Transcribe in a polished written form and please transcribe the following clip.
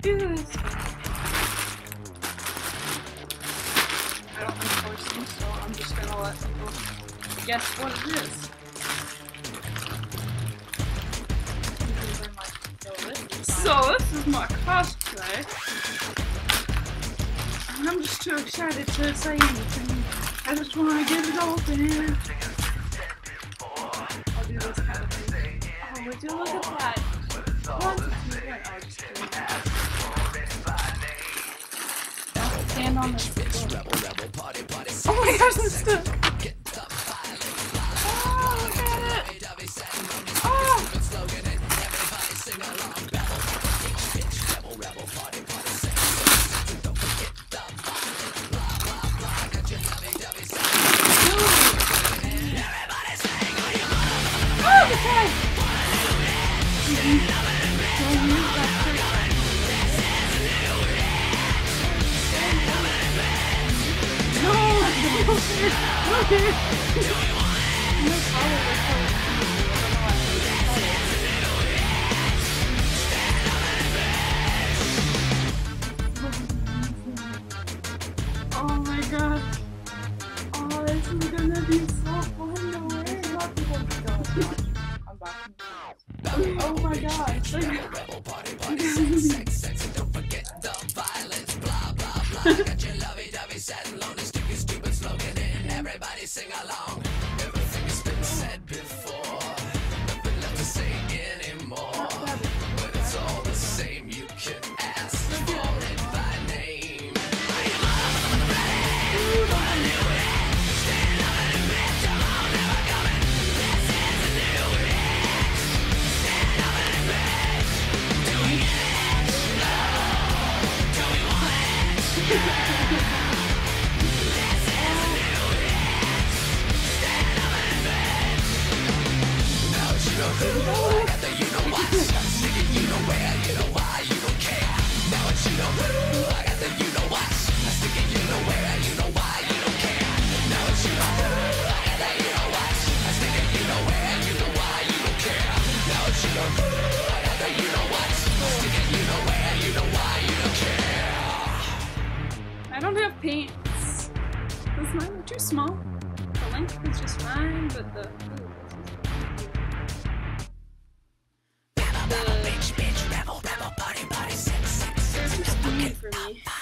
do this. I don't enforce them, so I'm just gonna let people guess what it is. So this is my cosplay. And I'm just too excited to say anything. I just want to get it open. I'll do this kind of thing. Oh, would you look at that? One, two, three. Oh, just kidding. Stand on this. Oh my gosh, I'm stuck. Oh, look at it. Oh. Oh my god. Oh, this is gonna be so fun. No way. I'm back. Oh my god. Everybody sing along. Everything has been said before. Nothing left to say anymore. When it's all the same, you can ask for it by name. Are you ready? I knew it. Stand up and admit, come on, never coming. This is a new hit. Stand up and admit. Do we get it? No. Do we want it? I got the you know what, stick it, you know where, you know why, you don't care. Now it's you know who, I got the you know what, stick it, you know where, you know why, you don't care. Now it's you know who, I got the you know what, stick it, you know where, you know why, you don't care. Now it's you know who, I got the you know what, stick it, you know where, you know why, you don't care. I don't have pants. Those mine are too small. The length is just fine, but the they're too skinny for me.